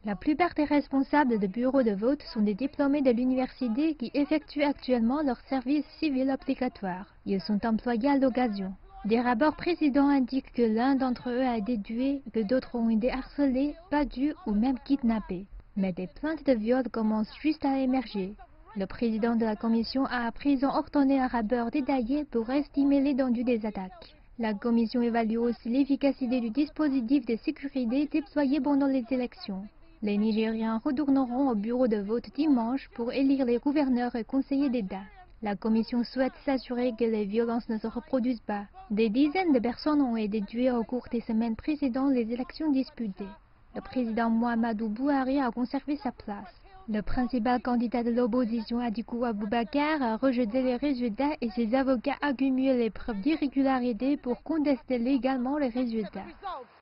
La plupart des responsables de bureaux de vote sont des diplômés de l'université qui effectuent actuellement leur service civil obligatoire. Ils sont employés à l'occasion. Des rapports précédents indiquent que l'un d'entre eux a été tué, que d'autres ont été harcelés, battus ou même kidnappés. Mais des plaintes de viol commencent juste à émerger. Le président de la commission a à présent ordonné un rapport détaillé pour estimer l'étendue des attaques. La commission évalue aussi l'efficacité du dispositif de sécurité déployé pendant les élections. Les Nigériens retourneront au bureau de vote dimanche pour élire les gouverneurs et conseillers d'État. La commission souhaite s'assurer que les violences ne se reproduisent pas. Des dizaines de personnes ont été tuées au cours des semaines précédant les élections disputées. Le président Muhammadu Buhari a conservé sa place. Le principal candidat de l'opposition, Atiku Abubakar, a rejeté les résultats et ses avocats accumulent les preuves d'irrégularité pour contester légalement les résultats.